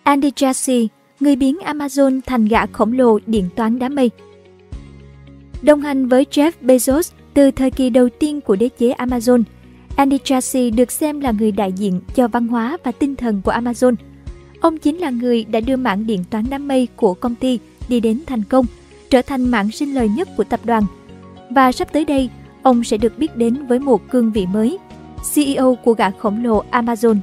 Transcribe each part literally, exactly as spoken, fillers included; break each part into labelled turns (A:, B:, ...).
A: Andy Jassy, người biến Amazon thành gã khổng lồ điện toán đám mây. Đồng hành với Jeff Bezos từ thời kỳ đầu tiên của đế chế Amazon, Andy Jassy được xem là người đại diện cho văn hóa và tinh thần của Amazon. Ông chính là người đã đưa mảng điện toán đám mây của công ty đi đến thành công, trở thành mảng sinh lời nhất của tập đoàn. Và sắp tới đây, ông sẽ được biết đến với một cương vị mới, xê e ô của gã khổng lồ Amazon.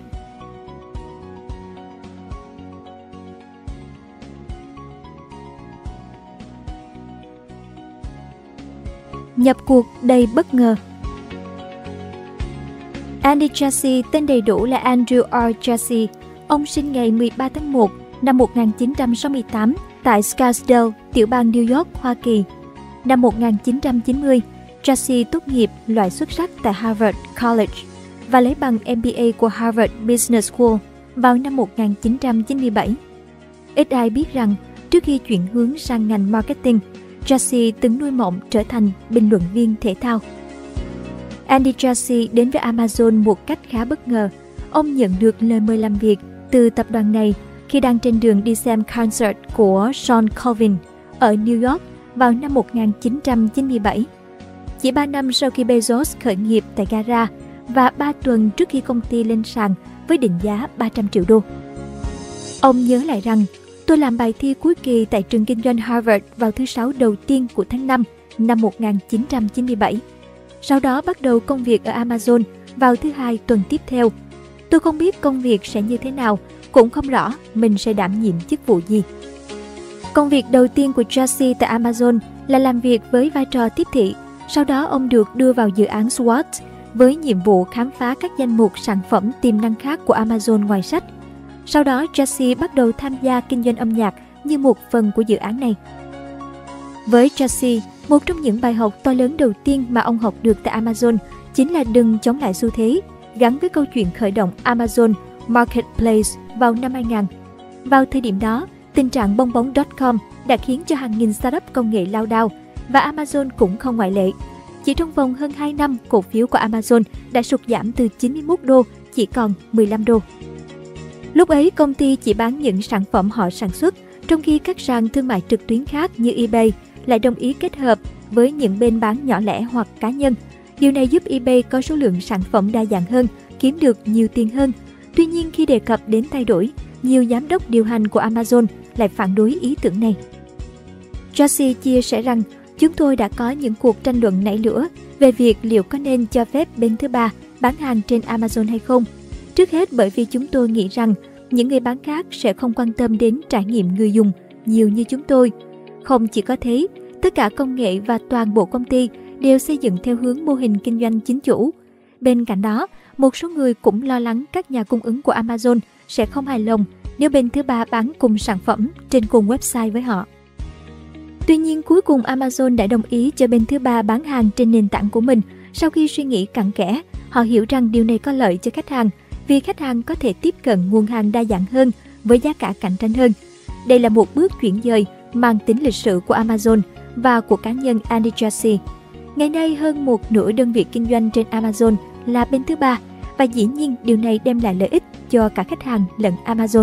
A: Nhập cuộc đầy bất ngờ. Andy Jassy, tên đầy đủ là Andrew R. Jassy. Ông sinh ngày mười ba tháng một năm một nghìn chín trăm sáu mươi tám tại Scottsdale, tiểu bang New York, Hoa Kỳ. Năm một nghìn chín trăm chín mươi, Jassy tốt nghiệp loại xuất sắc tại Harvard College và lấy bằng M B A của Harvard Business School vào năm một nghìn chín trăm chín mươi bảy. Ít ai biết rằng, trước khi chuyển hướng sang ngành marketing, Jassy từng nuôi mộng trở thành bình luận viên thể thao. Andy Jassy đến với Amazon một cách khá bất ngờ. Ông nhận được lời mời làm việc từ tập đoàn này khi đang trên đường đi xem concert của Sean Colvin ở New York vào năm một nghìn chín trăm chín mươi bảy. Chỉ ba năm sau khi Bezos khởi nghiệp tại gara và ba tuần trước khi công ty lên sàn với định giá ba trăm triệu đô. Ông nhớ lại rằng, tôi làm bài thi cuối kỳ tại trường kinh doanh Harvard vào thứ Sáu đầu tiên của tháng năm năm một nghìn chín trăm chín mươi bảy. Sau đó bắt đầu công việc ở Amazon vào thứ Hai tuần tiếp theo. Tôi không biết công việc sẽ như thế nào, cũng không rõ mình sẽ đảm nhiệm chức vụ gì. Công việc đầu tiên của Jassy tại Amazon là làm việc với vai trò tiếp thị. Sau đó ông được đưa vào dự án SWOT với nhiệm vụ khám phá các danh mục sản phẩm tiềm năng khác của Amazon ngoài sách. Sau đó Jassy bắt đầu tham gia kinh doanh âm nhạc như một phần của dự án này. Với Jassy, một trong những bài học to lớn đầu tiên mà ông học được tại Amazon chính là đừng chống lại xu thế, gắn với câu chuyện khởi động Amazon Marketplace vào năm hai nghìn. Vào thời điểm đó, tình trạng bong bóng chấm com đã khiến cho hàng nghìn startup công nghệ lao đao, và Amazon cũng không ngoại lệ. Chỉ trong vòng hơn hai năm, cổ phiếu của Amazon đã sụt giảm từ chín mươi mốt đô chỉ còn mười lăm đô. Lúc ấy, công ty chỉ bán những sản phẩm họ sản xuất, trong khi các sàn thương mại trực tuyến khác như eBay lại đồng ý kết hợp với những bên bán nhỏ lẻ hoặc cá nhân. Điều này giúp eBay có số lượng sản phẩm đa dạng hơn, kiếm được nhiều tiền hơn. Tuy nhiên, khi đề cập đến thay đổi, nhiều giám đốc điều hành của Amazon lại phản đối ý tưởng này. Jassy chia sẻ rằng, chúng tôi đã có những cuộc tranh luận nảy lửa về việc liệu có nên cho phép bên thứ ba bán hàng trên Amazon hay không. Trước hết bởi vì chúng tôi nghĩ rằng những người bán khác sẽ không quan tâm đến trải nghiệm người dùng nhiều như chúng tôi. Không chỉ có thế, tất cả công nghệ và toàn bộ công ty đều xây dựng theo hướng mô hình kinh doanh chính chủ. Bên cạnh đó, một số người cũng lo lắng các nhà cung ứng của Amazon sẽ không hài lòng nếu bên thứ ba bán cùng sản phẩm trên cùng website với họ. Tuy nhiên, cuối cùng Amazon đã đồng ý cho bên thứ ba bán hàng trên nền tảng của mình. Sau khi suy nghĩ cặn kẽ, họ hiểu rằng điều này có lợi cho khách hàng, vì khách hàng có thể tiếp cận nguồn hàng đa dạng hơn với giá cả cạnh tranh hơn. Đây là một bước chuyển dời mang tính lịch sử của Amazon và của cá nhân Andy Jassy. Ngày nay, hơn một nửa đơn vị kinh doanh trên Amazon là bên thứ ba, và dĩ nhiên điều này đem lại lợi ích cho cả khách hàng lẫn Amazon.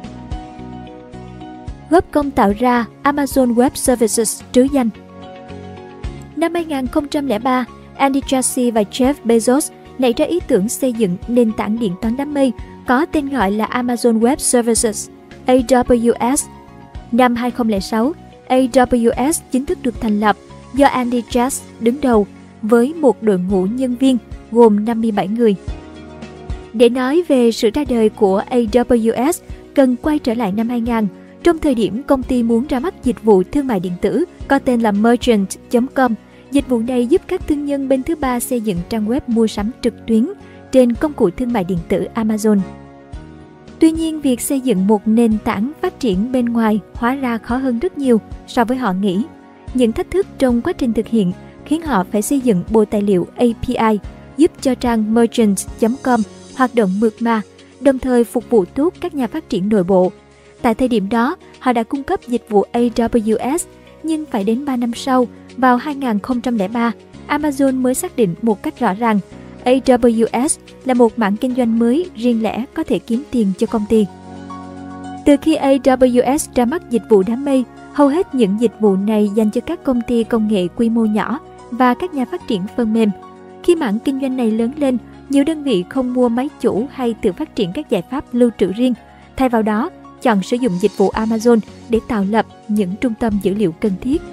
A: Góp công tạo ra Amazon Web Services trứ danh. Năm hai nghìn không trăm lẻ ba, Andy Jassy và Jeff Bezos nảy ra ý tưởng xây dựng nền tảng điện toán đám mây có tên gọi là Amazon Web Services, A W S. Năm hai nghìn không trăm lẻ sáu, A W S chính thức được thành lập do Andy Jassy đứng đầu với một đội ngũ nhân viên gồm năm mươi bảy người. Để nói về sự ra đời của A W S, cần quay trở lại năm hai nghìn, trong thời điểm công ty muốn ra mắt dịch vụ thương mại điện tử có tên là Merchant chấm com. Dịch vụ này giúp các thương nhân bên thứ ba xây dựng trang web mua sắm trực tuyến trên công cụ thương mại điện tử Amazon. Tuy nhiên, việc xây dựng một nền tảng phát triển bên ngoài hóa ra khó hơn rất nhiều so với họ nghĩ. Những thách thức trong quá trình thực hiện khiến họ phải xây dựng bộ tài liệu A P I giúp cho trang Merchant chấm com hoạt động mượt mà, đồng thời phục vụ tốt các nhà phát triển nội bộ. Tại thời điểm đó, họ đã cung cấp dịch vụ A W S, nhưng phải đến ba năm sau, vào hai nghìn không trăm lẻ ba, Amazon mới xác định một cách rõ ràng A W S là một mảng kinh doanh mới riêng lẻ có thể kiếm tiền cho công ty. Từ khi a vê ét ra mắt dịch vụ đám mây, hầu hết những dịch vụ này dành cho các công ty công nghệ quy mô nhỏ và các nhà phát triển phần mềm. Khi mảng kinh doanh này lớn lên, nhiều đơn vị không mua máy chủ hay tự phát triển các giải pháp lưu trữ riêng. Thay vào đó, chọn sử dụng dịch vụ Amazon để tạo lập những trung tâm dữ liệu cần thiết.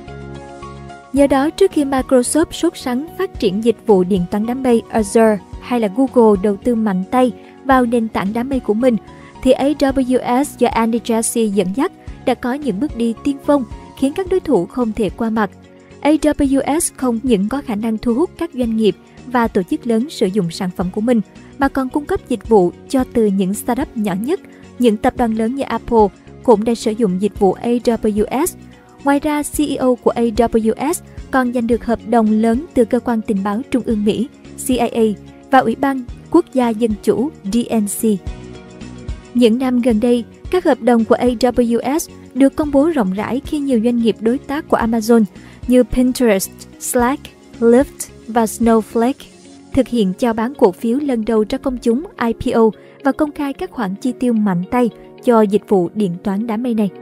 A: Nhờ đó, trước khi Microsoft sốt sắng phát triển dịch vụ điện toán đám mây Azure hay là Google đầu tư mạnh tay vào nền tảng đám mây của mình, thì a vê ét do Andy Jassy dẫn dắt đã có những bước đi tiên phong khiến các đối thủ không thể qua mặt. a vê ét không những có khả năng thu hút các doanh nghiệp và tổ chức lớn sử dụng sản phẩm của mình, mà còn cung cấp dịch vụ cho từ những startup nhỏ nhất. Những tập đoàn lớn như Apple cũng đã sử dụng dịch vụ a vê ét. Ngoài ra, xê e ô của a vê ét còn giành được hợp đồng lớn từ cơ quan tình báo trung ương Mỹ xê i a và Ủy ban Quốc gia Dân chủ đê en xê. Những năm gần đây, các hợp đồng của a vê ét được công bố rộng rãi khi nhiều doanh nghiệp đối tác của Amazon như Pinterest, Slack, Lyft và Snowflake thực hiện chào bán cổ phiếu lần đầu ra công chúng i pê ô và công khai các khoản chi tiêu mạnh tay cho dịch vụ điện toán đám mây này.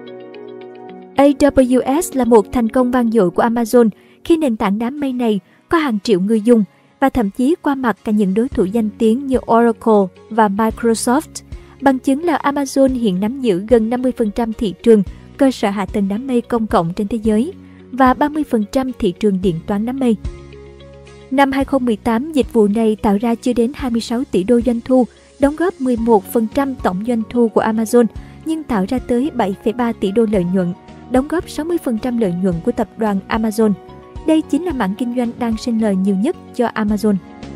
A: a vê ét là một thành công vang dội của Amazon khi nền tảng đám mây này có hàng triệu người dùng và thậm chí qua mặt cả những đối thủ danh tiếng như Oracle và Microsoft. Bằng chứng là Amazon hiện nắm giữ gần năm mươi phần trăm thị trường cơ sở hạ tầng đám mây công cộng trên thế giới và ba mươi phần trăm thị trường điện toán đám mây. Năm hai không một tám, dịch vụ này tạo ra chưa đến hai mươi sáu tỷ đô doanh thu, đóng góp mười một phần trăm tổng doanh thu của Amazon, nhưng tạo ra tới bảy phẩy ba tỷ đô lợi nhuận, đóng góp sáu mươi phần trăm lợi nhuận của tập đoàn Amazon. Đây chính là mảng kinh doanh đang sinh lời nhiều nhất cho Amazon.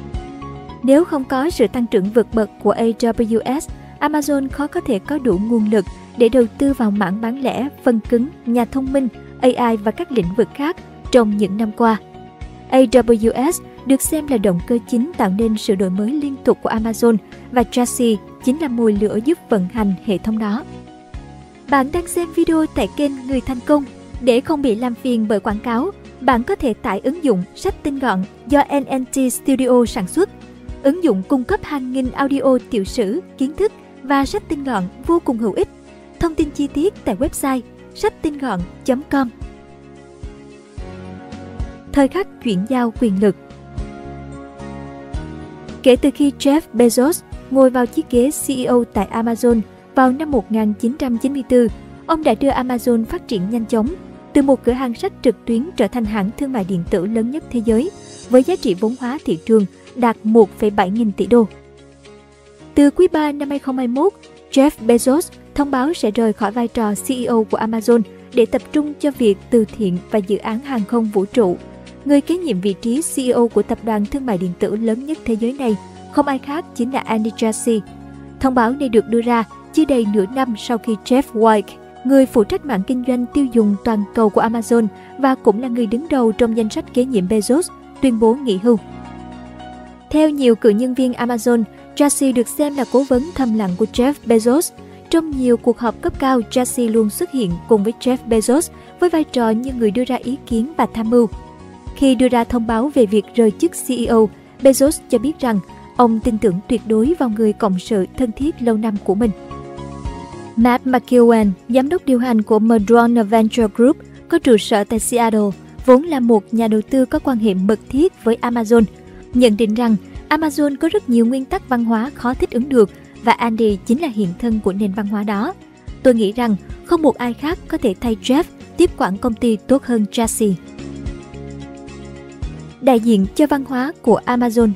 A: Nếu không có sự tăng trưởng vượt bậc của a vê ét, Amazon khó có thể có đủ nguồn lực để đầu tư vào mảng bán lẻ, phân cứng, nhà thông minh, a i và các lĩnh vực khác trong những năm qua. a vê ét được xem là động cơ chính tạo nên sự đổi mới liên tục của Amazon và Jassy chính là mồi lửa giúp vận hành hệ thống đó. Bạn đang xem video tại kênh Người Thành Công. Để không bị làm phiền bởi quảng cáo, bạn có thể tải ứng dụng Sách Tinh Gọn do en en tê Studio sản xuất. Ứng dụng cung cấp hàng nghìn audio tiểu sử, kiến thức và sách tinh gọn vô cùng hữu ích. Thông tin chi tiết tại website sách tinh gọn chấm com. Thời khắc chuyển giao quyền lực. Kể từ khi Jeff Bezos ngồi vào chiếc ghế xê e ô tại Amazon vào năm một nghìn chín trăm chín mươi tư, ông đã đưa Amazon phát triển nhanh chóng, từ một cửa hàng sách trực tuyến trở thành hãng thương mại điện tử lớn nhất thế giới, với giá trị vốn hóa thị trường đạt một phẩy bảy nghìn tỷ đô. Từ quý ba năm hai không hai mốt, Jeff Bezos thông báo sẽ rời khỏi vai trò xê e ô của Amazon để tập trung cho việc từ thiện và dự án hàng không vũ trụ. Người kế nhiệm vị trí xê e ô của tập đoàn thương mại điện tử lớn nhất thế giới này không ai khác chính là Andy Jassy. Thông báo này được đưa ra chưa đầy nửa năm sau khi Jeff Wyke, người phụ trách mảng kinh doanh tiêu dùng toàn cầu của Amazon và cũng là người đứng đầu trong danh sách kế nhiệm Bezos, tuyên bố nghỉ hưu. Theo nhiều cựu nhân viên Amazon, Jassy được xem là cố vấn thầm lặng của Jeff Bezos. Trong nhiều cuộc họp cấp cao, Jassy luôn xuất hiện cùng với Jeff Bezos với vai trò như người đưa ra ý kiến và tham mưu. Khi đưa ra thông báo về việc rời chức xê e ô, Bezos cho biết rằng ông tin tưởng tuyệt đối vào người cộng sự thân thiết lâu năm của mình. Matt McEwen, giám đốc điều hành của Madrona Venture Group, có trụ sở tại Seattle, vốn là một nhà đầu tư có quan hệ mật thiết với Amazon, nhận định rằng Amazon có rất nhiều nguyên tắc văn hóa khó thích ứng được và Andy chính là hiện thân của nền văn hóa đó. Tôi nghĩ rằng không một ai khác có thể thay Jeff tiếp quản công ty tốt hơn Jassy. Đại diện cho văn hóa của Amazon.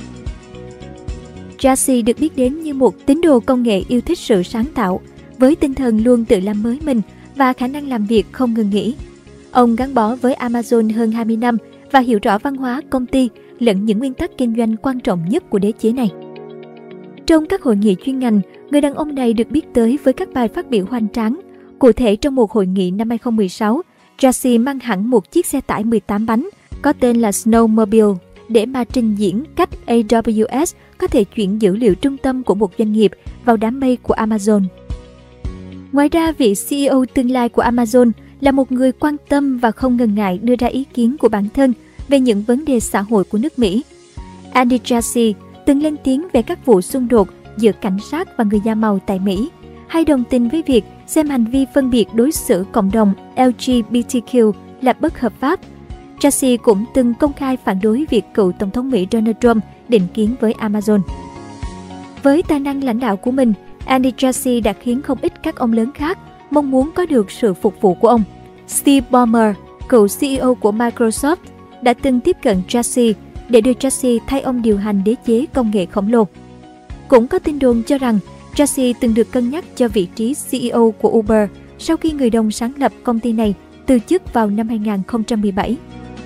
A: Jassy được biết đến như một tín đồ công nghệ yêu thích sự sáng tạo, với tinh thần luôn tự làm mới mình và khả năng làm việc không ngừng nghỉ. Ông gắn bó với Amazon hơn hai mươi năm và hiểu rõ văn hóa công ty lẫn những nguyên tắc kinh doanh quan trọng nhất của đế chế này. Trong các hội nghị chuyên ngành, người đàn ông này được biết tới với các bài phát biểu hoành tráng. Cụ thể, trong một hội nghị năm hai không một sáu, Jassy mang hẳn một chiếc xe tải mười tám bánh có tên là Snowmobile để mà trình diễn cách a vê ét có thể chuyển dữ liệu trung tâm của một doanh nghiệp vào đám mây của Amazon. Ngoài ra, vị xê e ô tương lai của Amazon là một người quan tâm và không ngần ngại đưa ra ý kiến của bản thân về những vấn đề xã hội của nước Mỹ. Andy Jassy từng lên tiếng về các vụ xung đột giữa cảnh sát và người da màu tại Mỹ, hay đồng tình với việc xem hành vi phân biệt đối xử cộng đồng L G B T Q là bất hợp pháp. Jassy cũng từng công khai phản đối việc cựu Tổng thống Mỹ Donald Trump định kiến với Amazon. Với tài năng lãnh đạo của mình, Andy Jassy đã khiến không ít các ông lớn khác mong muốn có được sự phục vụ của ông. Steve Ballmer, cựu C E O của Microsoft, đã từng tiếp cận Jassy để đưa Jassy thay ông điều hành đế chế công nghệ khổng lồ. Cũng có tin đồn cho rằng Jassy từng được cân nhắc cho vị trí C E O của Uber sau khi người đồng sáng lập công ty này từ chức vào năm hai nghìn không trăm mười bảy.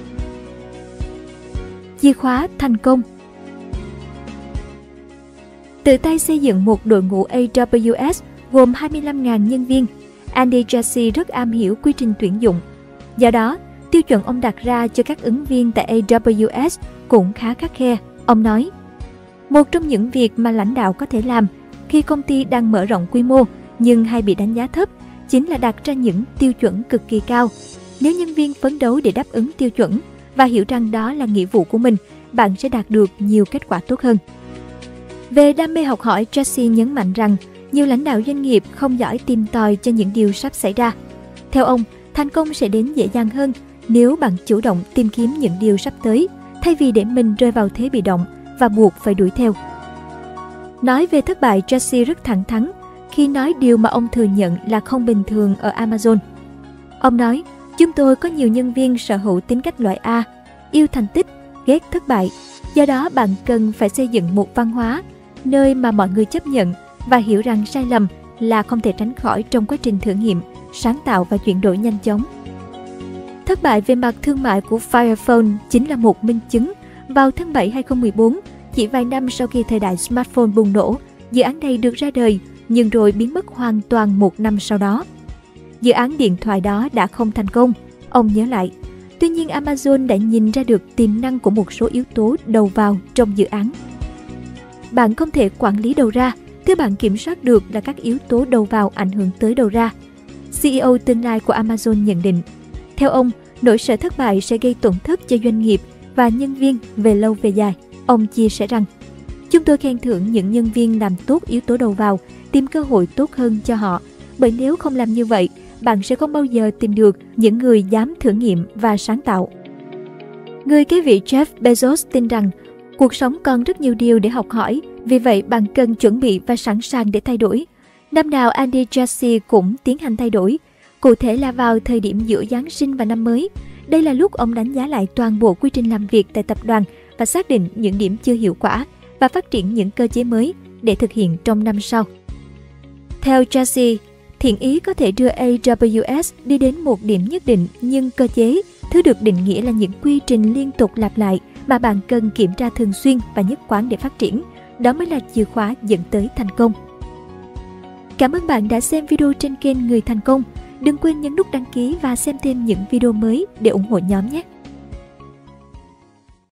A: Chìa khóa thành công. Tự tay xây dựng một đội ngũ A W S gồm hai mươi lăm nghìn nhân viên, Andy Jassy rất am hiểu quy trình tuyển dụng. Do đó, tiêu chuẩn ông đặt ra cho các ứng viên tại A W S cũng khá khắt khe. Ông nói, một trong những việc mà lãnh đạo có thể làm khi công ty đang mở rộng quy mô nhưng hay bị đánh giá thấp chính là đặt ra những tiêu chuẩn cực kỳ cao. Nếu nhân viên phấn đấu để đáp ứng tiêu chuẩn và hiểu rằng đó là nghĩa vụ của mình, bạn sẽ đạt được nhiều kết quả tốt hơn. Về đam mê học hỏi, Jassy nhấn mạnh rằng nhiều lãnh đạo doanh nghiệp không giỏi tìm tòi cho những điều sắp xảy ra. Theo ông, thành công sẽ đến dễ dàng hơn nếu bạn chủ động tìm kiếm những điều sắp tới, thay vì để mình rơi vào thế bị động và buộc phải đuổi theo. Nói về thất bại, Jassy rất thẳng thắn khi nói điều mà ông thừa nhận là không bình thường ở Amazon. Ông nói, chúng tôi có nhiều nhân viên sở hữu tính cách loại A, yêu thành tích, ghét thất bại. Do đó bạn cần phải xây dựng một văn hóa nơi mà mọi người chấp nhận và hiểu rằng sai lầm là không thể tránh khỏi trong quá trình thử nghiệm, sáng tạo và chuyển đổi nhanh chóng. Thất bại về mặt thương mại của Fire Phone chính là một minh chứng. Vào tháng bảy hai nghìn không trăm mười bốn, chỉ vài năm sau khi thời đại smartphone bùng nổ, dự án này được ra đời nhưng rồi biến mất hoàn toàn một năm sau đó. Dự án điện thoại đó đã không thành công, ông nhớ lại. Tuy nhiên Amazon đã nhìn ra được tiềm năng của một số yếu tố đầu vào trong dự án. Bạn không thể quản lý đầu ra, thứ bạn kiểm soát được là các yếu tố đầu vào ảnh hưởng tới đầu ra. C E O tương lai của Amazon nhận định, theo ông, nỗi sợ thất bại sẽ gây tổn thất cho doanh nghiệp và nhân viên về lâu về dài. Ông chia sẻ rằng, chúng tôi khen thưởng những nhân viên làm tốt yếu tố đầu vào, tìm cơ hội tốt hơn cho họ. Bởi nếu không làm như vậy, bạn sẽ không bao giờ tìm được những người dám thử nghiệm và sáng tạo. Người kế vị Jeff Bezos tin rằng cuộc sống còn rất nhiều điều để học hỏi, vì vậy bạn cần chuẩn bị và sẵn sàng để thay đổi. Năm nào Andy Jassy cũng tiến hành thay đổi, cụ thể là vào thời điểm giữa Giáng sinh và năm mới. Đây là lúc ông đánh giá lại toàn bộ quy trình làm việc tại tập đoàn và xác định những điểm chưa hiệu quả và phát triển những cơ chế mới để thực hiện trong năm sau. Theo Jassy, thiện ý có thể đưa A W S đi đến một điểm nhất định, nhưng cơ chế, thứ được định nghĩa là những quy trình liên tục lặp lại mà bạn cần kiểm tra thường xuyên và nhất quán để phát triển. Đó mới là chìa khóa dẫn tới thành công. Cảm ơn bạn đã xem video trên kênh Người Thành Công. Đừng quên nhấn nút đăng ký và xem thêm những video mới để ủng hộ nhóm nhé!